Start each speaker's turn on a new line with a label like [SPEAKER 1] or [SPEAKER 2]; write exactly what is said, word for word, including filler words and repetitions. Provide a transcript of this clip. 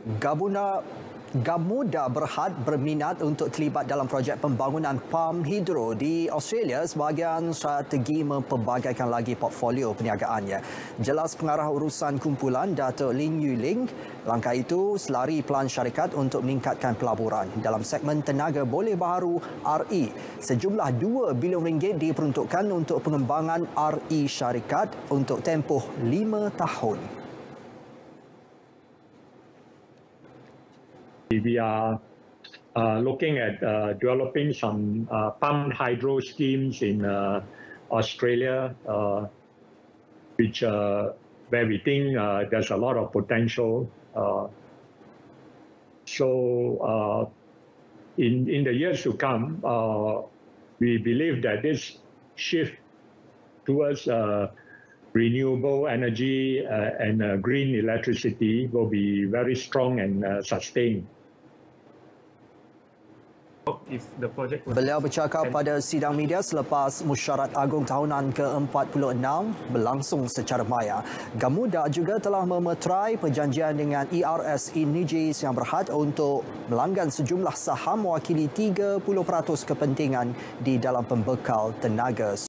[SPEAKER 1] Gabuna Gamuda Berhad berminat untuk terlibat dalam projek pembangunan pam hidro di Australia sebahagian strategi mempelbagaikan lagi portfolio perniagaannya. Jelas pengarah urusan kumpulan Dato' Lin Yuling, langkah itu selari pelan syarikat untuk meningkatkan pelaburan. Dalam segmen tenaga boleh baharu R E, sejumlah dua bilion ringgit diperuntukkan untuk pengembangan R E syarikat untuk tempoh lima tahun.
[SPEAKER 2] We are uh, looking at uh, developing some uh, pumped hydro schemes in uh, Australia, uh, which uh, where we think uh, there's a lot of potential. Uh, so, uh, in in the years to come, uh, we believe that this shift towards uh, renewable energy uh, and uh, green electricity will be very strong and uh, sustained.
[SPEAKER 1] Beliau bercakap pada sidang media selepas Mesyuarat Agung Tahunan ke empat puluh enam berlangsung secara maya. Gamuda juga telah memeterai perjanjian dengan E R S Inigis yang Berhad untuk melanggan sejumlah saham mewakili tiga puluh peratus kepentingan di dalam pembekal tenaga